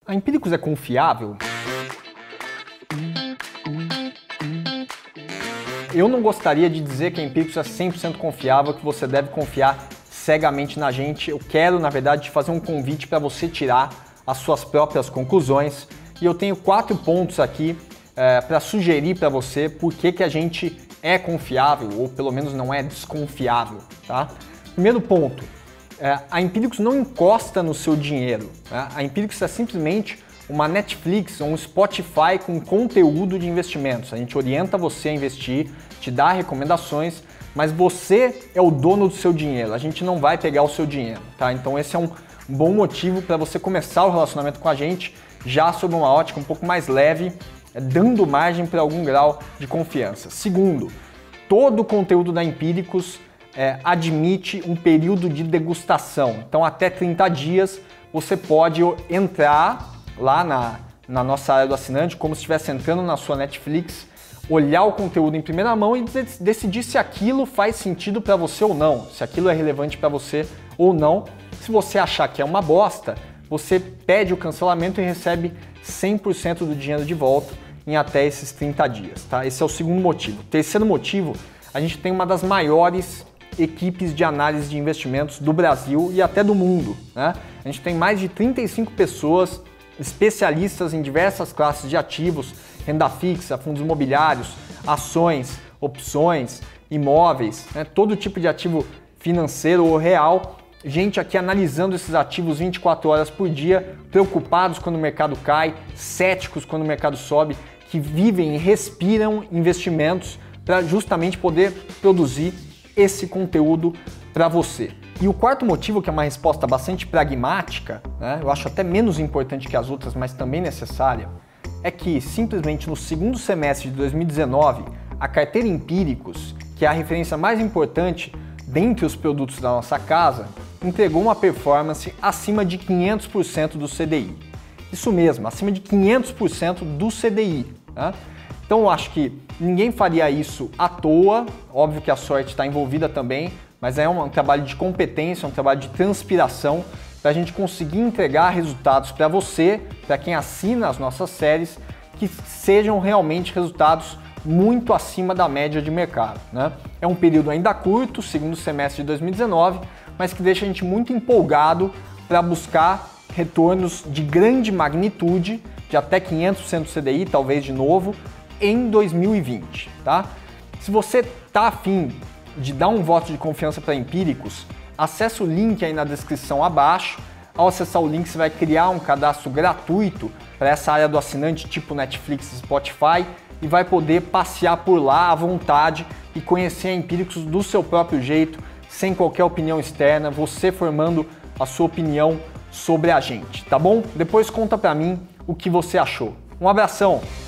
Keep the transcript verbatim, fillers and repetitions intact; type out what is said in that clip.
A Empíricos é confiável? Eu não gostaria de dizer que a Empíricos é cem por cento confiável, que você deve confiar cegamente na gente. Eu quero, na verdade, te fazer um convite para você tirar as suas próprias conclusões. E eu tenho quatro pontos aqui é, para sugerir para você por que que a gente é confiável, ou pelo menos não é desconfiável, tá? Primeiro ponto, é, a Empíricos não encosta no seu dinheiro, né? A Empíricos é simplesmente uma Netflix ou um Spotify com conteúdo de investimentos. A gente orienta você a investir, te dá recomendações, mas você é o dono do seu dinheiro. A gente não vai pegar o seu dinheiro, tá? Então esse é um bom motivo para você começar o relacionamento com a gente já sob uma ótica um pouco mais leve, dando margem para algum grau de confiança. Segundo, todo o conteúdo da Empíricos é, admite um período de degustação. Então até trinta dias você pode entrar lá na, na nossa área do assinante, como se estivesse entrando na sua Netflix, olhar o conteúdo em primeira mão e decidir se aquilo faz sentido para você ou não, se aquilo é relevante para você ou não. Se você achar que é uma bosta, você pede o cancelamento e recebe cem por cento do dinheiro de volta em até esses trinta dias, tá? Esse é o segundo motivo. Terceiro motivo, a gente tem uma das maiores equipes de análise de investimentos do Brasil e até do mundo, né? A gente tem mais de trinta e cinco pessoas especialistas em diversas classes de ativos, renda fixa, fundos imobiliários, ações, opções, imóveis, né? Todo tipo de ativo financeiro ou real. Gente aqui analisando esses ativos vinte e quatro horas por dia, preocupados quando o mercado cai, céticos quando o mercado sobe, que vivem e respiram investimentos para justamente poder produzir esse conteúdo para você. E o quarto motivo, que é uma resposta bastante pragmática, né, eu acho até menos importante que as outras, mas também necessária, é que simplesmente no segundo semestre de dois mil e dezenove, a carteira Empíricos, que é a referência mais importante dentre os produtos da nossa casa, entregou uma performance acima de quinhentos por cento do C D I. Isso mesmo, acima de quinhentos por cento do C D I. Né? Então eu acho que ninguém faria isso à toa, óbvio que a sorte está envolvida também, mas é um, um trabalho de competência, um trabalho de transpiração para a gente conseguir entregar resultados para você, para quem assina as nossas séries, que sejam realmente resultados muito acima da média de mercado. Né? É um período ainda curto, segundo semestre de dois mil e dezenove, mas que deixa a gente muito empolgado para buscar retornos de grande magnitude, de até quinhentos por cento do C D I, talvez de novo, em dois mil e vinte. Tá? Se você está afim de dar um voto de confiança para Empíricos, acesse o link aí na descrição abaixo. Ao acessar o link, você vai criar um cadastro gratuito para essa área do assinante, tipo Netflix e Spotify, e vai poder passear por lá à vontade e conhecer a Empíricos do seu próprio jeito, sem qualquer opinião externa, você formando a sua opinião sobre a gente, tá bom? Depois conta pra mim o que você achou. Um abração!